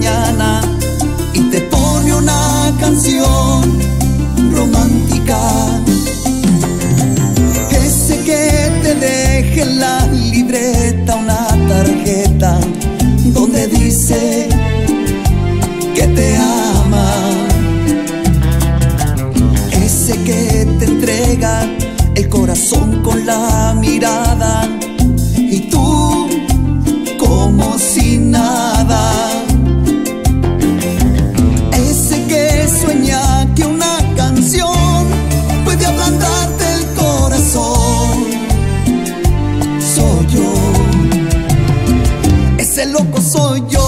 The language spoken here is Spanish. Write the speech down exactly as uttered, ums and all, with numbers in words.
mañana y te pone una canción romántica. Ese que te deje en la libreta una tarjeta donde dice que te ama. Ese que te entrega el corazón con la mirada y tú como si nada. Ese que sueña que una canción puede ablandarte el corazón. Soy yo, ese loco soy yo.